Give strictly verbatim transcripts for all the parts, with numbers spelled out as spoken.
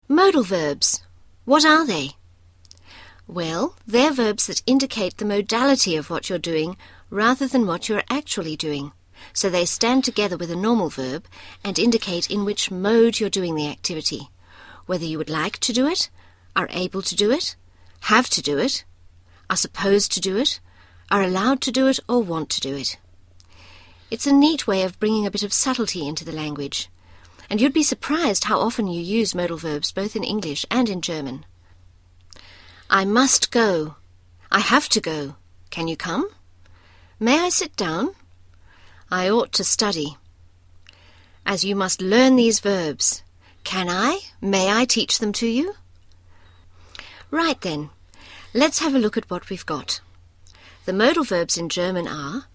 Modal verbs. What are they? Well, they're verbs that indicate the modality of what you're doing rather than what you're actually doing. So they stand together with a normal verb and indicate in which mode you're doing the activity, whether you would like to do it, are able to do it, have to do it, are supposed to do it, are allowed to do it, or want to do it. It's a neat way of bringing a bit of subtlety into the language, and you'd be surprised how often you use modal verbs both in English and in German. I must go. I have to go. Can you come? May I sit down? I ought to study. As you must learn these verbs. Can I, may I teach them to you? Right then, let's have a look at what we've got. The modal verbs in German are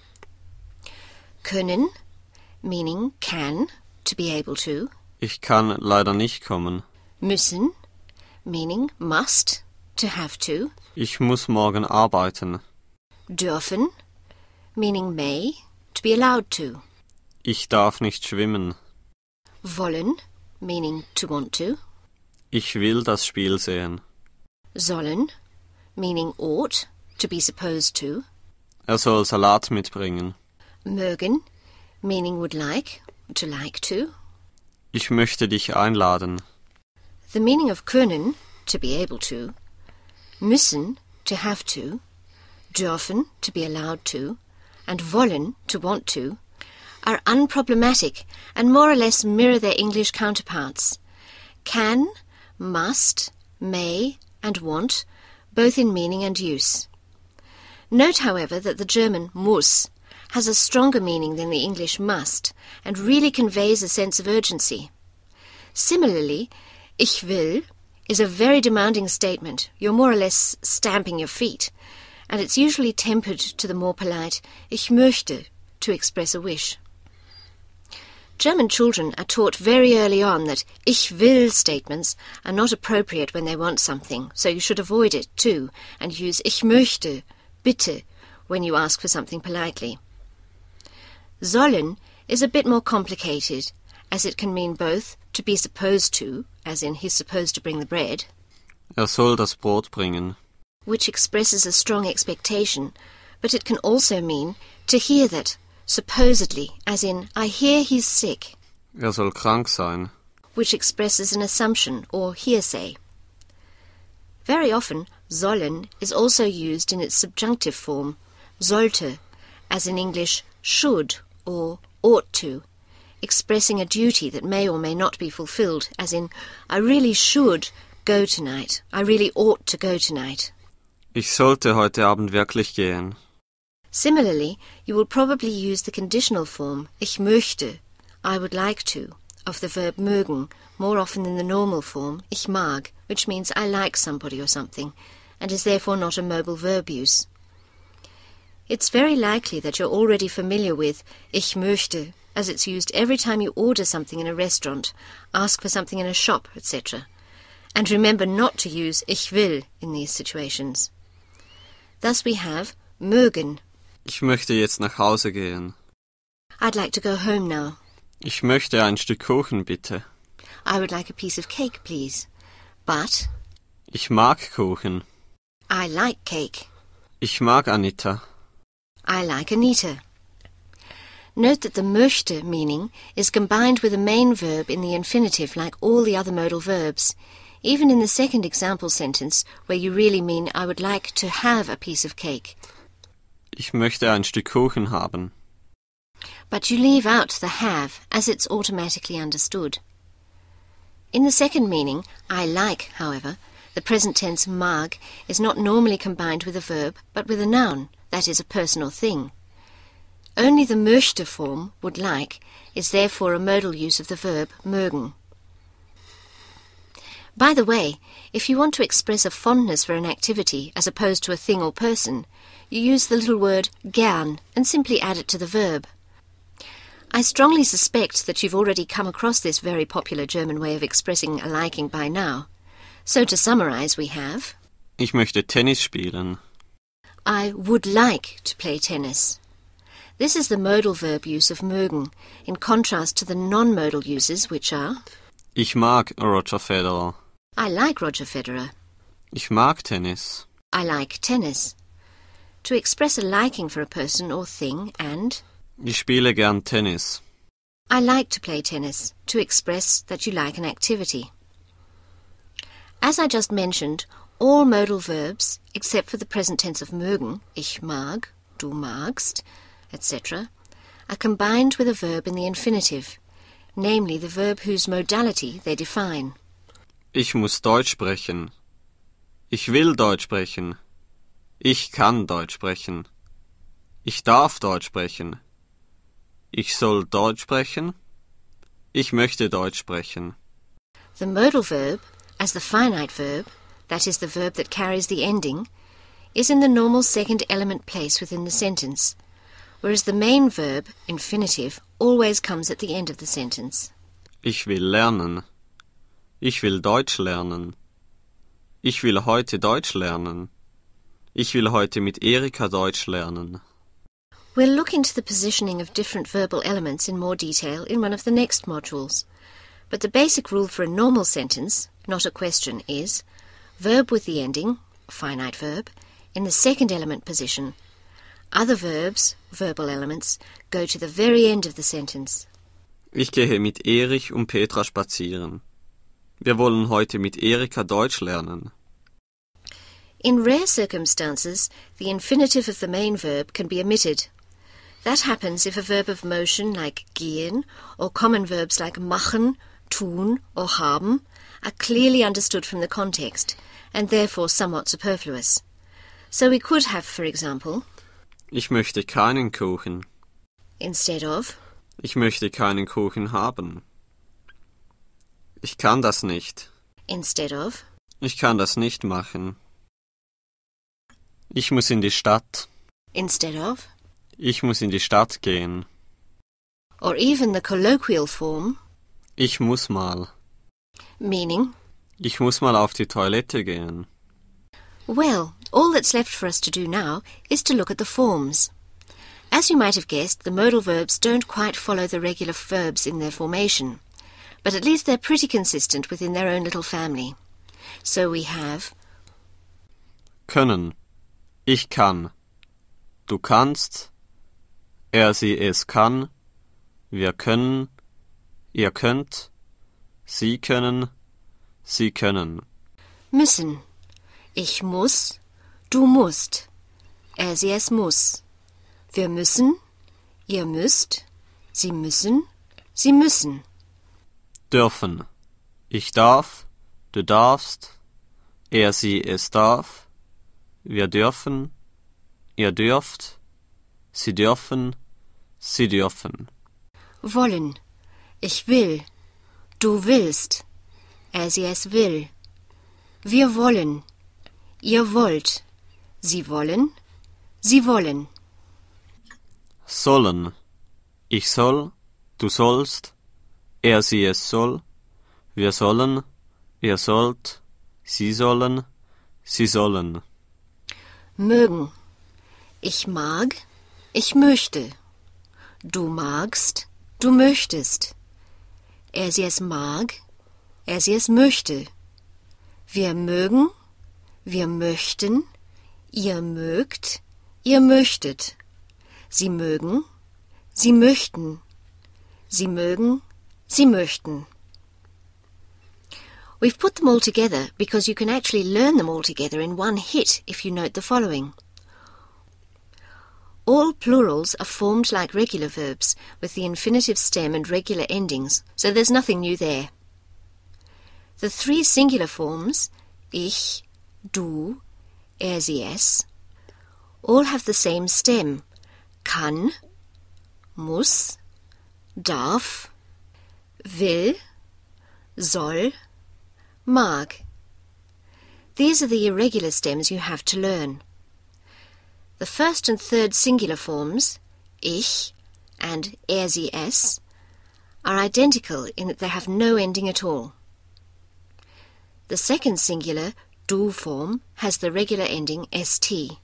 können, meaning can, to be able to. Ich kann leider nicht kommen. Müssen, meaning must, to have to. Ich muss morgen arbeiten. Dürfen, meaning may, to be allowed to. Ich darf nicht schwimmen. Wollen, meaning to want to. Ich will das Spiel sehen. Sollen, meaning ought, to be supposed to. Er soll Salat mitbringen. Mögen, meaning would like, to like to. Ich möchte dich einladen. The meaning of können, to be able to. Müssen, to have to. Dürfen, to be allowed to. And wollen, to want to, are unproblematic and more or less mirror their English counterparts. Can, must, may, and want, both in meaning and use. Note, however, that the German muss has a stronger meaning than the English must and really conveys a sense of urgency. Similarly, ich will is a very demanding statement. You're more or less stamping your feet, and it's usually tempered to the more polite ich möchte to express a wish. German children are taught very early on that ich will statements are not appropriate when they want something, so you should avoid it too and use ich möchte, bitte, when you ask for something politely. Sollen is a bit more complicated, as it can mean both to be supposed to, as in he's supposed to bring the bread, Er soll das Brot bringen. which expresses a strong expectation, but it can also mean to hear that, supposedly, as in I hear he's sick, Er soll krank sein. which expresses an assumption or hearsay. Very often, sollen is also used in its subjunctive form, sollte, as in English should or ought to, expressing a duty that may or may not be fulfilled, as in I really should go tonight, I really ought to go tonight. Ich sollte heute Abend wirklich gehen. Similarly, you will probably use the conditional form ich möchte, I would like to, of the verb mögen, more often than the normal form ich mag, which means I like somebody or something, and is therefore not a mobile verb use. It's very likely that you're already familiar with ich möchte, as it's used every time you order something in a restaurant, ask for something in a shop, et cetera. And remember not to use ich will in these situations. Thus we have mögen. Ich möchte jetzt nach Hause gehen. I'd like to go home now. Ich möchte ein Stück Kuchen, bitte. I would like a piece of cake, please. But Ich mag Kuchen. I like cake. Ich mag Anita. I like Anita. Note that the möchte meaning is combined with a main verb in the infinitive like all the other modal verbs, even in the second example sentence where you really mean I would like to have a piece of cake. Ich möchte ein Stück Kuchen haben. But you leave out the have as it's automatically understood. In the second meaning, I like, however, the present tense mag is not normally combined with a verb but with a noun, that is a person or thing. Only the möchte form, would like, is therefore a modal use of the verb mögen. By the way, if you want to express a fondness for an activity as opposed to a thing or person, you use the little word gern and simply add it to the verb. I strongly suspect that you've already come across this very popular German way of expressing a liking by now. So to summarize, we have Ich möchte Tennis spielen. I would like to play tennis. This is the modal verb use of mögen, in contrast to the non-modal uses, which are Ich mag Roger Federer. I like Roger Federer. Ich mag Tennis. I like tennis. To express a liking for a person or thing, and Ich spiele gern Tennis. I like to play tennis, to express that you like an activity. As I just mentioned, all modal verbs, except for the present tense of mögen, ich mag, du magst, et cetera, are combined with a verb in the infinitive, namely the verb whose modality they define. Ich muss Deutsch sprechen. Ich will Deutsch sprechen. Ich kann Deutsch sprechen. Ich darf Deutsch sprechen. Ich soll Deutsch sprechen. Ich möchte Deutsch sprechen. The modal verb, as the finite verb, that is the verb that carries the ending, is in the normal second element place within the sentence, whereas the main verb, infinitive, always comes at the end of the sentence. Ich will lernen. Ich will Deutsch lernen. Ich will heute Deutsch lernen. Ich will heute mit Erika Deutsch lernen. We'll look into the positioning of different verbal elements in more detail in one of the next modules, but the basic rule for a normal sentence, not a question, is verb with the ending, finite verb, in the second element position. Other verbs, verbal elements, go to the very end of the sentence. Ich gehe mit Erich und Petra spazieren. Wir wollen heute mit Erika Deutsch lernen. In rare circumstances, the infinitive of the main verb can be omitted. That happens if a verb of motion like gehen or common verbs like machen, tun or haben are clearly understood from the context and therefore somewhat superfluous. So we could have, for example, Ich möchte keinen Kuchen. instead of, Ich möchte keinen Kuchen haben. Ich kann das nicht. instead of, Ich kann das nicht machen. Ich muss in die Stadt. instead of, Ich muss in die Stadt gehen. or even the colloquial form, Ich muss mal. meaning, Ich muss mal auf die Toilette gehen. well, all that's left for us to do now is to look at the forms. As you might have guessed, the modal verbs don't quite follow the regular verbs in their formation, but at least they're pretty consistent within their own little family. So we have Können. Ich kann. Du kannst. Er, sie, es kann. Wir können. Ihr könnt. Sie können. Sie können. müssen. Ich muss, du musst. Er, sie, es muss. Wir müssen, ihr müsst. Sie müssen, sie müssen. Dürfen. Ich darf. Du darfst. Er, sie, es darf. Wir dürfen. Ihr dürft. Sie dürfen. Sie dürfen. Wollen. Ich will. Du willst. Er, sie, es will. Wir wollen. Ihr wollt. Sie wollen. Sie wollen. Sollen. Ich soll. Du sollst. Er, sie, es soll. Wir sollen. Ihr sollt. Sie sollen. Sie sollen. Mögen. Ich mag. Ich möchte. Du magst. Du möchtest. Er, sie, es mag. Er, sie, es möchte. Wir mögen. Wir möchten. Ihr mögt. Ihr möchtet. Sie mögen. Sie möchten. Sie mögen. Sie möchten. We've put them all together because you can actually learn them all together in one hit if you note the following. All plurals are formed like regular verbs with the infinitive stem and regular endings, so there's nothing new there. The three singular forms, ich, du, er, sie, es, all have the same stem, kann, muss, darf, will, soll, mag. These are the irregular stems you have to learn. The first and third singular forms, ich and er, sie, es, are identical in that they have no ending at all. The second singular, du form, has the regular ending st.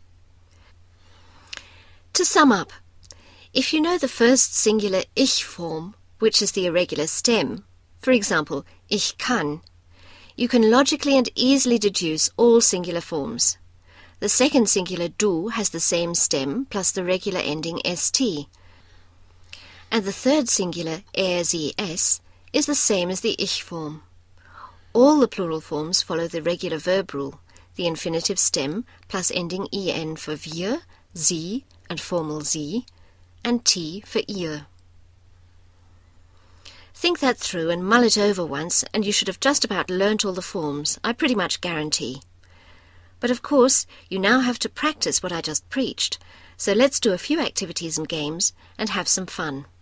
To sum up, if you know the first singular ich form, which is the irregular stem, For example, ich kann. You can logically and easily deduce all singular forms. The second singular du has the same stem plus the regular ending st. And the third singular er, sie, es is the same as the ich form. All the plural forms follow the regular verb rule, the infinitive stem plus ending en for wir, sie and formal sie, and t for ihr. Think that through and mull it over once, and you should have just about learnt all the forms, I pretty much guarantee. But of course, you now have to practice what I just preached, so let's do a few activities and games and have some fun.